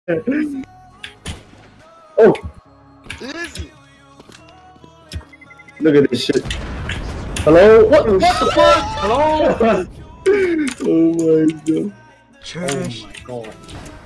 Oh, Easy. look at this shit. Hello? What the fuck? Hello? Oh my god. Trash. Oh my god.